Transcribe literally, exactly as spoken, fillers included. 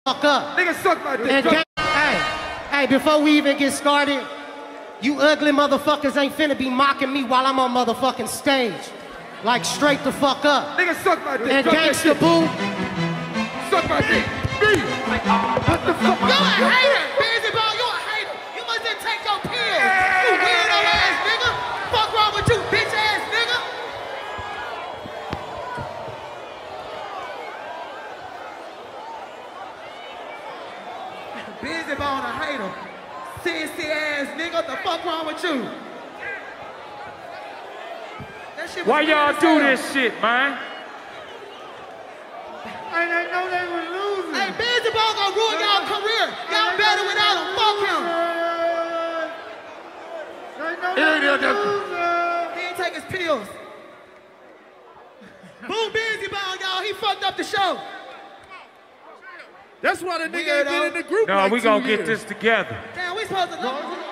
Fuck up. Nigga suck my dick. Hey, hey, before we even get started, you ugly motherfuckers ain't finna be mocking me while I'm on motherfucking stage. Like straight the fuck up. Nigga suck my dick. And gangsta boo. Suck my dick. Me. What the fuck? You a hater. Busy ball, you a hater. You must didn't take your pills. You weirdo ass nigga. Fuck wrong with you, bitch ass nigga. Busy ball a hater. Sissy ass nigga, what the fuck wrong with you? That shit was Why y'all weird as do hell. this shit, man? And I know they were losing. Hey, Busy ball gonna ruin y'all career. Y'all better without him. Fuck him. I know they were losing. He ain't take his pills. Boom, Busy ball, y'all. He fucked up the show. That's why the nigga ain't been in the group. No, like we two gonna years. get this together. Damn, we supposed to know.